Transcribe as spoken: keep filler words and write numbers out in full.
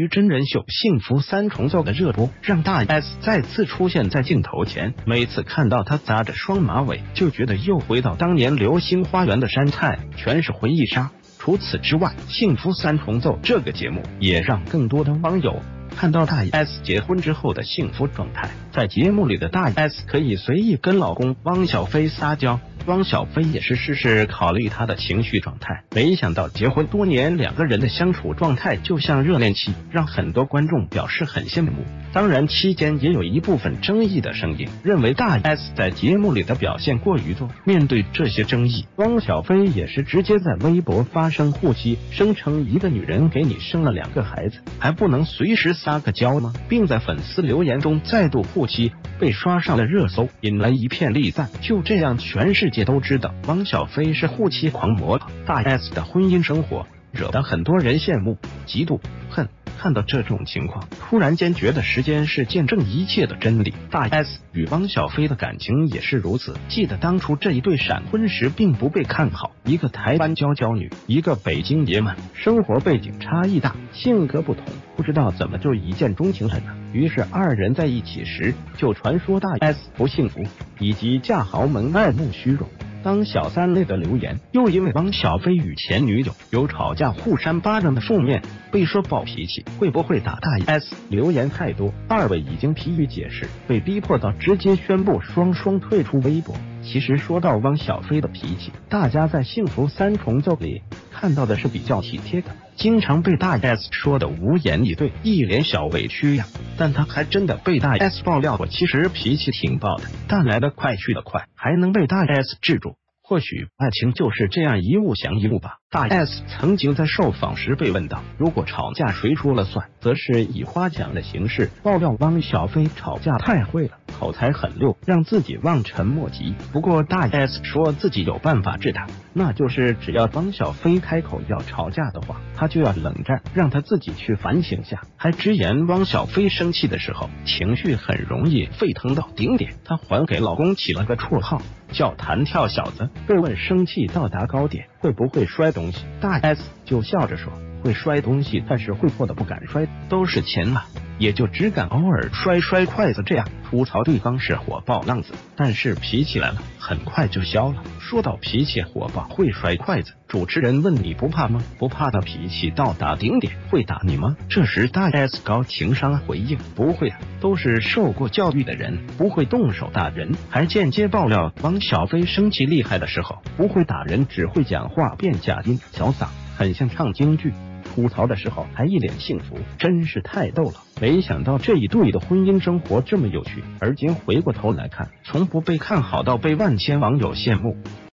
真人秀《幸福三重奏》的热播，让大 S 再次出现在镜头前。每次看到她扎着双马尾，就觉得又回到当年《流星花园》的山菜，全是回忆杀。除此之外，《幸福三重奏》这个节目也让更多的网友看到大 S 结婚之后的幸福状态。在节目里的大 S 可以随意跟老公汪小菲撒娇，汪小菲也是事事考虑她的情绪状态。没想到结婚多年，两个人的相处状态就像热恋期，让很多观众表示很羡慕。当然，期间也有一部分争议的声音，认为大 S 在节目里的表现过于多。面对这些争议，汪小菲也是直接在微博发声护妻，声称一个女人给你生了两个孩子，还不能随时撒个娇吗？并在粉丝留言中再度护妻，被刷上了热搜，引来一片力赞。就这样，全世界都知道汪小菲是护妻狂魔。大 S 的婚姻生活惹得很多人羡慕、嫉妒、恨。看到这种情况，突然间觉得时间是见证一切的真理。大 S 与汪小菲的感情也是如此。记得当初这一对闪婚时并不被看好，一个台湾娇娇女，一个北京爷们，生活背景差异大，性格不同，不知道怎么就一见钟情了呢？于是二人在一起时，就传说大 S 不幸福，以及嫁豪门爱慕虚荣。当小三类的留言，又因为汪小菲与前女友有吵架互扇巴掌的负面，被说暴脾气，会不会打大 S？ 留言太多，二位已经疲于解释，被逼迫到直接宣布双双退出微博。其实说到汪小菲的脾气，大家在《幸福三重奏》里看到的是比较体贴的，经常被大 S 说的无言以对，一脸小委屈呀。但他还真的被大 S 爆料过，其实脾气挺暴的，但来得快去得快，还能被大 S 制住。或许爱情就是这样一物降一物吧。大 S 曾经在受访时被问到，如果吵架谁说了算，则是以花奖的形式爆料汪小菲吵架太会了，口才很溜，让自己望尘莫及。不过大 S 说自己有办法治他，那就是只要汪小菲开口要吵架的话，他就要冷战，让他自己去反省下。还直言汪小菲生气的时候情绪很容易沸腾到顶点，他还给老公起了个绰号叫弹跳小子。被问生气到达高点会不会摔东西，大 S 就笑着说会摔东西，但是会破的不敢摔，都是钱嘛，也就只敢偶尔摔摔筷子这样，吐槽对方是火爆浪子，但是脾气来了很快就消了。说到脾气火爆会摔筷子，主持人问你不怕吗？不怕的脾气到达顶点会打你吗？这时大 S 高情商回应不会啊，都是受过教育的人，不会动手打人。还间接爆料汪小菲生气厉害的时候不会打人，只会讲话变假音小嗓，很像唱京剧。吐槽的时候还一脸幸福，真是太逗了。没想到这一对的婚姻生活这么有趣，而今回过头来看，从不被看好到被万千网友羡慕。